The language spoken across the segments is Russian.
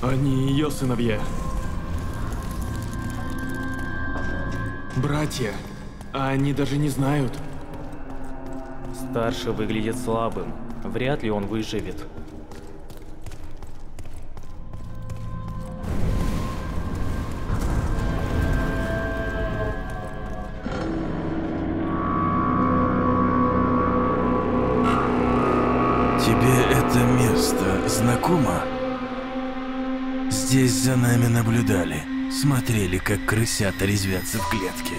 Они ее сыновья. Братья. А они даже не знают. Старший выглядит слабым. Вряд ли он выживет. Тебе это место знакомо? Здесь за нами наблюдали. Смотрели, как крысята резвятся в клетке.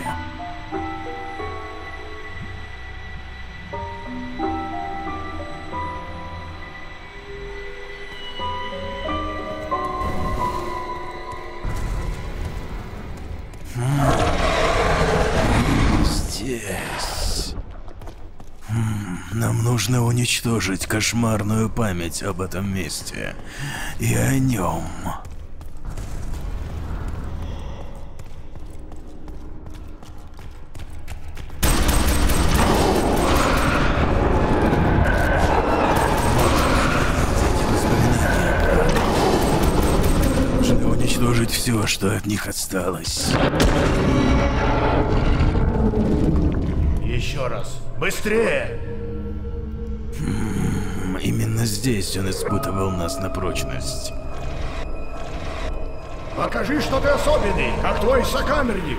Здесь. Нам нужно уничтожить кошмарную память об этом месте и о нем. Нужно уничтожить все, что от них осталось. Еще раз. Быстрее! Именно здесь он испытывал нас на прочность. Покажи, что ты особенный, как твой сокамерник.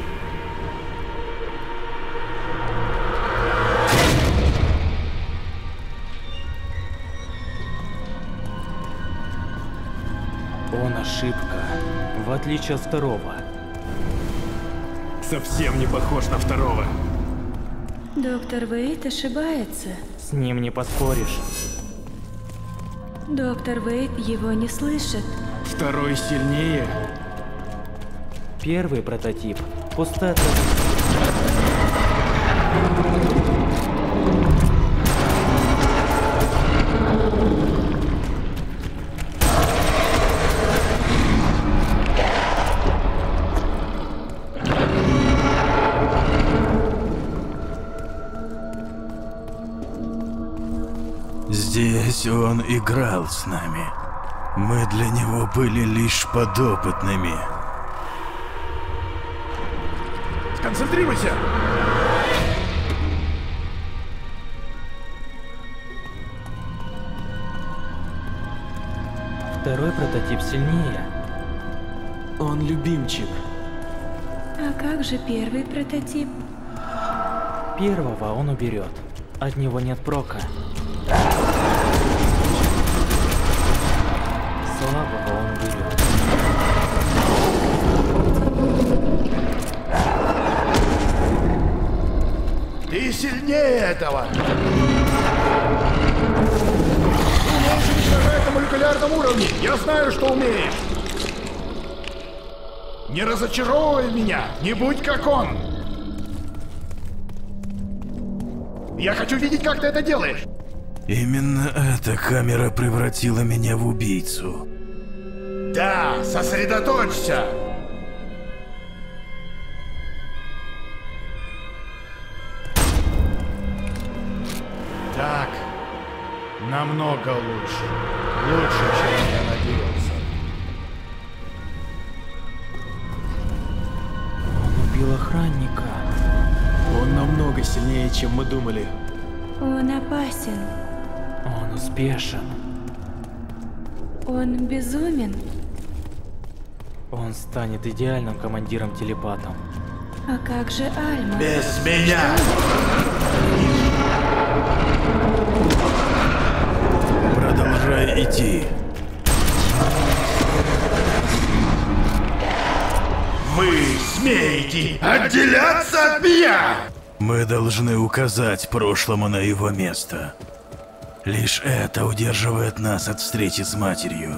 Он ошибка, в отличие от второго. Совсем не похож на второго. Доктор Вейт ошибается. С ним не поспоришь. Доктор Вейт его не слышит. Второй сильнее. Первый прототип. Пустота. Здесь он играл с нами. Мы для него были лишь подопытными. Сконцентрируйся! Второй прототип сильнее. Он любимчик. А как же первый прототип? Первого он уберет. От него нет прока. Слабого он берет. Ты сильнее этого! Ты умеешь уничтожать на молекулярном уровне! Я знаю, что умеешь! Не разочаровывай меня! Не будь как он! Я хочу видеть, как ты это делаешь! Именно эта камера превратила меня в убийцу. Да, сосредоточься! Так, намного лучше. Лучше, чем я надеялся. Он убил охранника. Он намного сильнее, чем мы думали. Он опасен. Он успешен. Он безумен. Он станет идеальным командиром-телепатом. А как же Альма? Без меня! Продолжай идти. Вы смеете отделяться от меня! Мы должны указать прошлому на его место. Лишь это удерживает нас от встречи с матерью.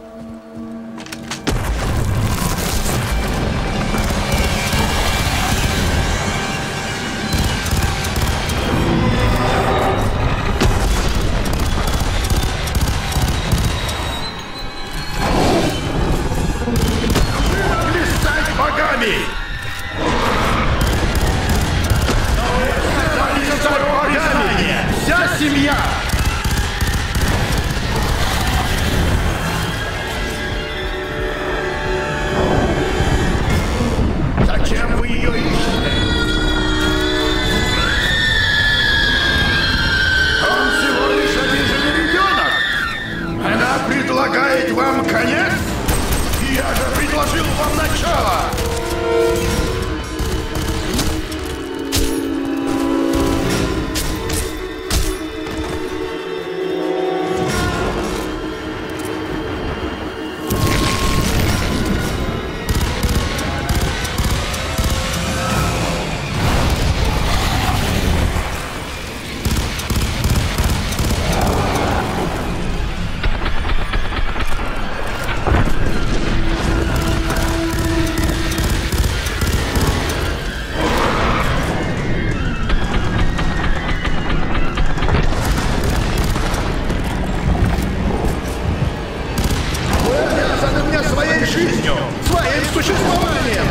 Стать богами! Вся семья! жизнью, своим существованием!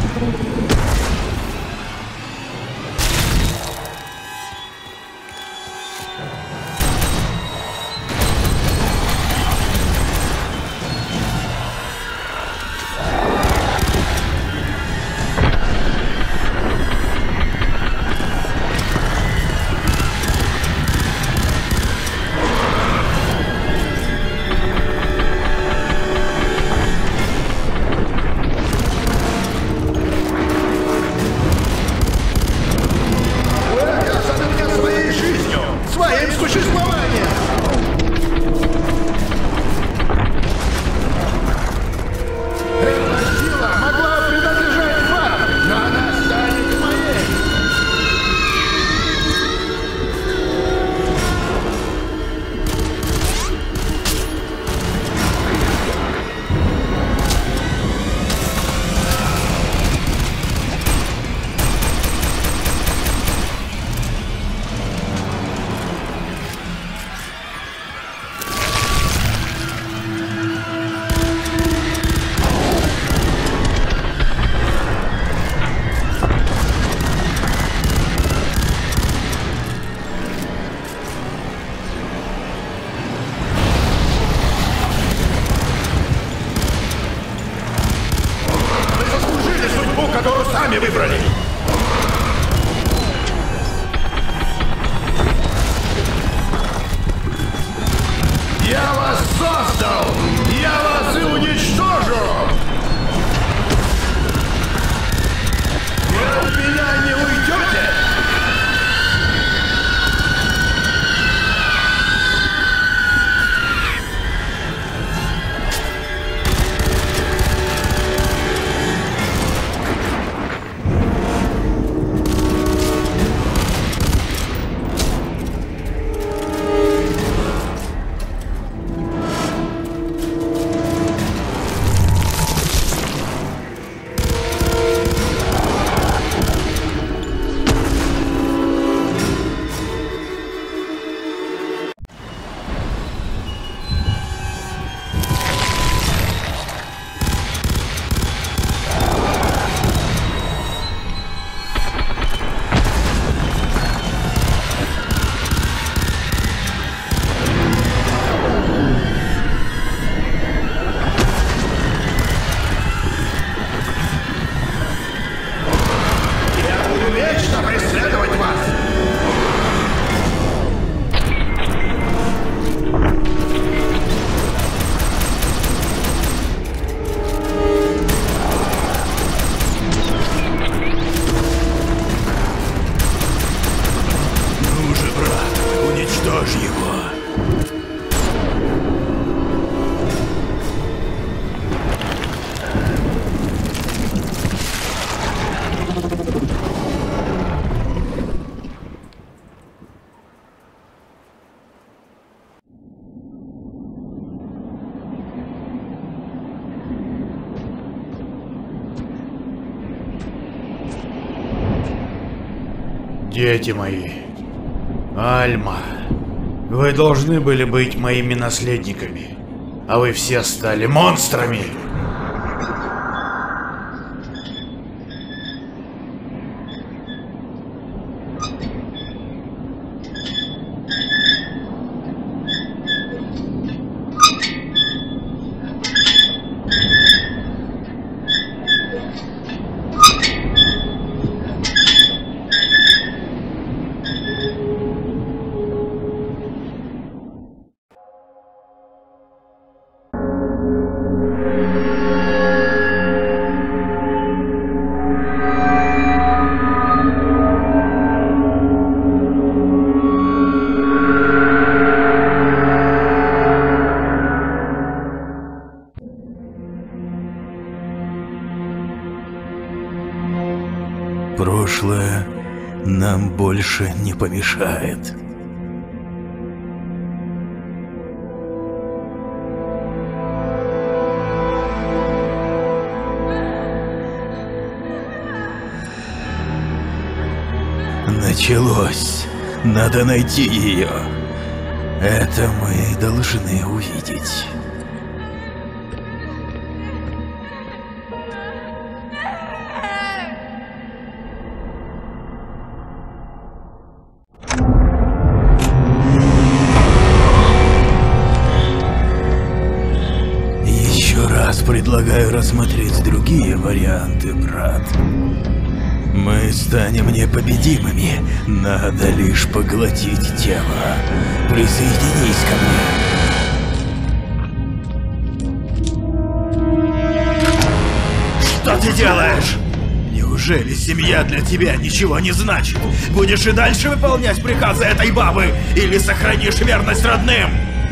Которую сами выбрали. Я вас создал! Я вас и уничтожу! Вы от меня не уйдете! Дети мои, Альма, вы должны были быть моими наследниками, а вы все стали монстрами. Прошлое нам больше не помешает. Началось. Надо найти ее. Это мы должны увидеть. предлагаю рассмотреть другие варианты, брат. Мы станем непобедимыми. Надо лишь поглотить тело. Присоединись ко мне. Что ты делаешь? Неужели семья для тебя ничего не значит? Будешь и дальше выполнять приказы этой бабы? Или сохранишь верность родным?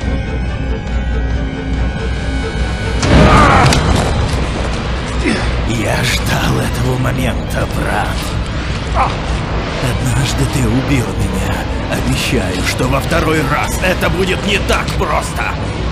Я ждал этого момента, брат. Однажды ты убил меня. Обещаю, что во второй раз это будет не так просто.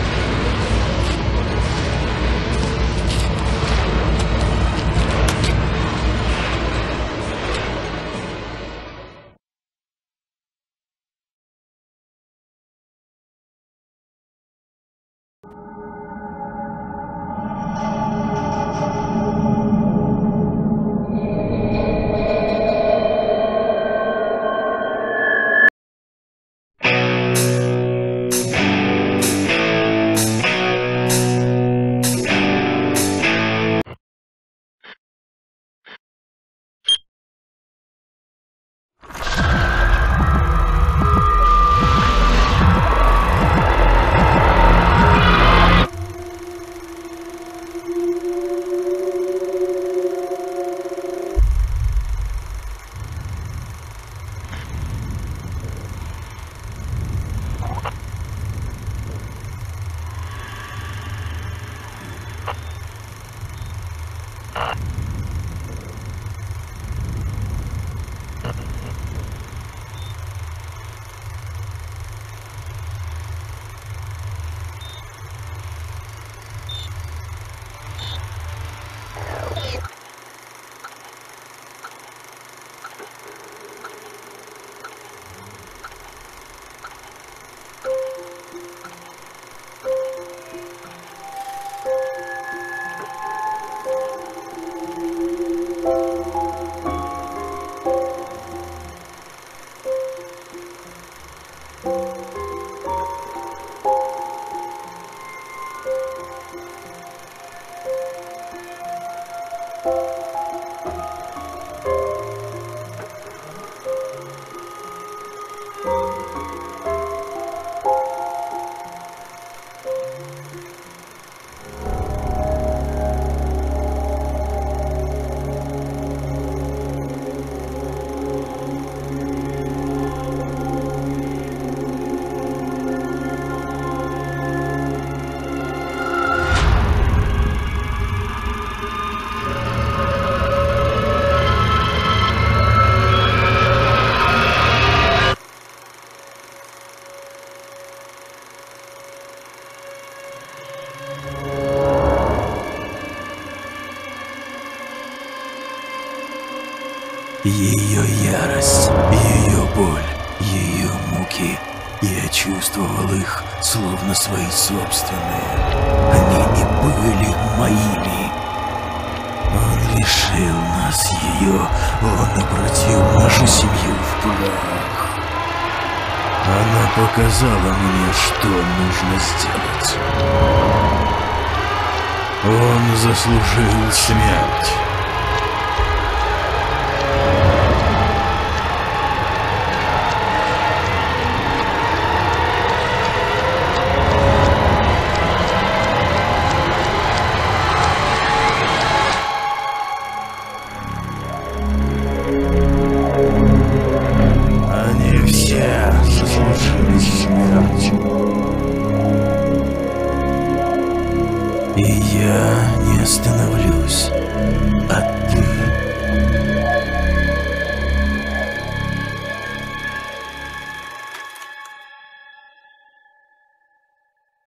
Ее ярость, ее боль, ее муки. Я чувствовал их, словно свои собственные. Они не были моими. Он лишил нас ее, он обратил нашу семью в прах. Она показала мне, что нужно сделать. Он заслужил смерть.